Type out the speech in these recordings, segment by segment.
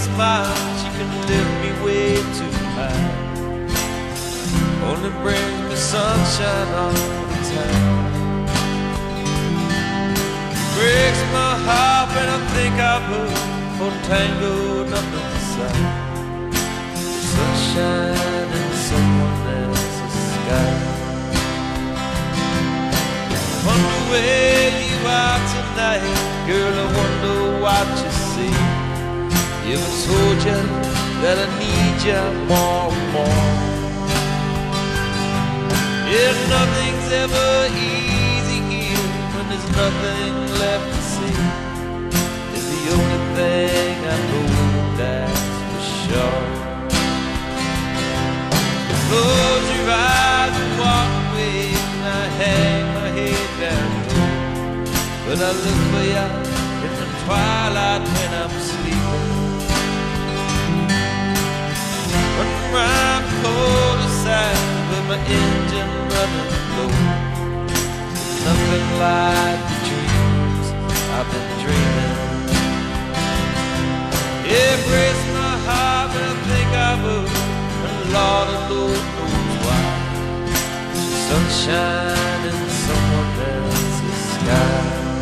smile, she can lift me way too high. Only brings me sunshine all the time. Breaks my heart when I think I've heard for tangled up inside. Sunshine in someone else's sky. Wonder where you are tonight, girl, I wonder what you see. If I told you that I need you more and more. Yeah, nothing's ever easy here when there's nothing left to see. It's the only thing I know, that's for sure. Close your eyes and walk away, and I hang my head down low. But I look for you in the twilight when I'm sleeping. Running around cold aside with my engine running low. Nothing like the dreams I've been dreaming. It breaks my heart when I think of her, and Lord alone knows why. She's sunshine in someone else's sky.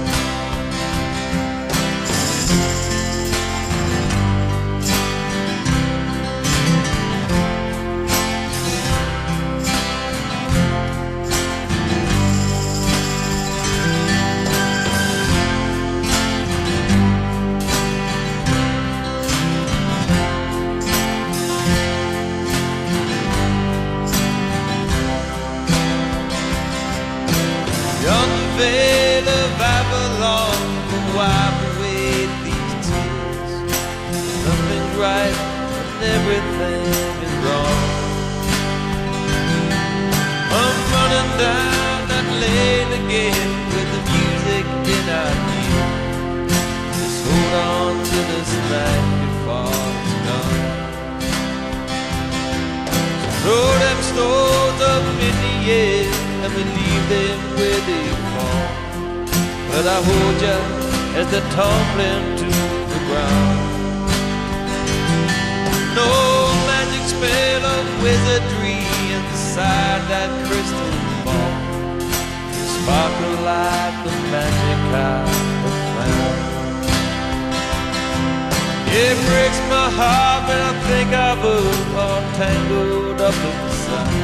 Veil of Avalon will wipe away these tears. Nothing's right and everything is wrong. I'm running down that lane again with the music in our ear. Just hold on to this night before it's gone. So throw them stones up in the air and we leave them where they fall. But I hold you as they're tumbling to the ground. No magic spell of wizardry inside that crystal ball. You sparkle like the magic I have found. It breaks my heart when I think of us all tangled up inside.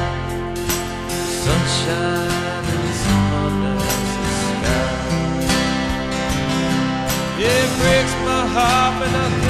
Sunshine in someone else's sky. It breaks my heart when I